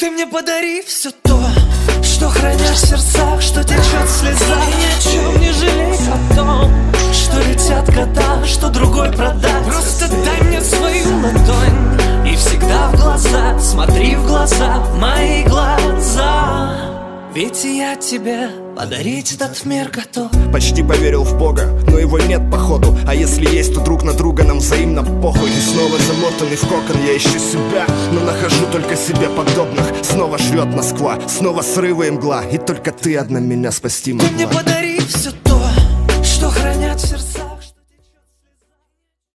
Ты мне подари все то, что хранишь в сердцах, что течет слеза. И ни о чем не жалей о том, что летят года, что другой продать. Просто дай мне свою ладонь и всегда в глаза смотри в глаза, мои глаза. Ведь я тебе подарить этот мир готов. Почти поверил в Бога, но его нет походу. А если есть, то друг на друга нам взаимно похуй. И снова замотанный в кокон я ищу себя, но нахожу только себе подобных. Снова жрет Москва, снова срывы и мгла, и только ты одна меня спасти могла. Ты мне подари все то, что хранишь